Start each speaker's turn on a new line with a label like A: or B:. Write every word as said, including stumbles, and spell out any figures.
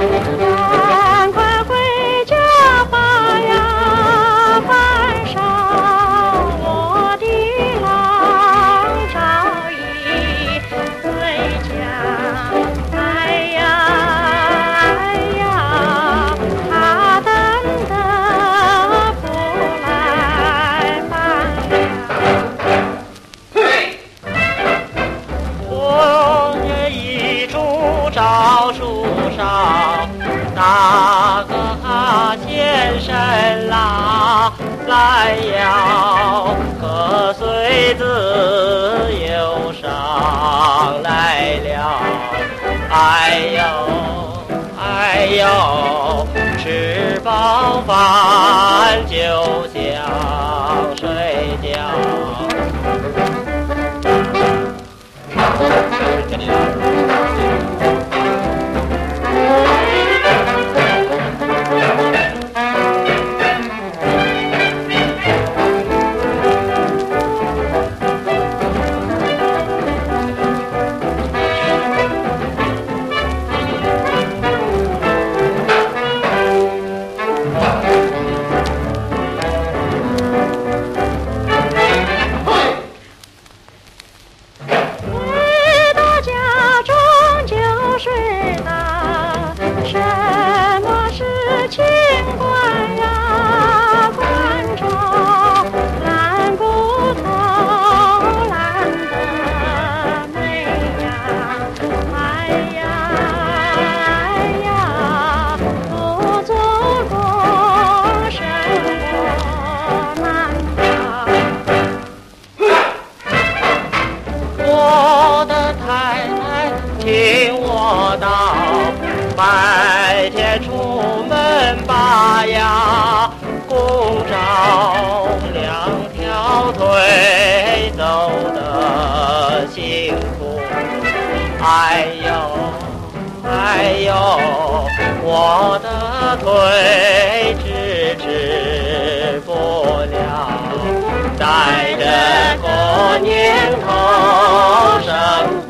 A: 赶快回家吧呀，班上我的郎照一回家。哎呀哎呀，他等得不来办了。我也一出诏书上，那个先生啦，来要可随自由上来了。哎呦哎呦，吃饱饭就想睡觉。什么事情管呀管着，烂骨头烂得美呀。哎呀哎呀，不做工生活难当。我的太太听我道，白天出门吧呀，公照两条腿走得辛苦。哎呦哎呦，我的腿支持不了，带着个年头生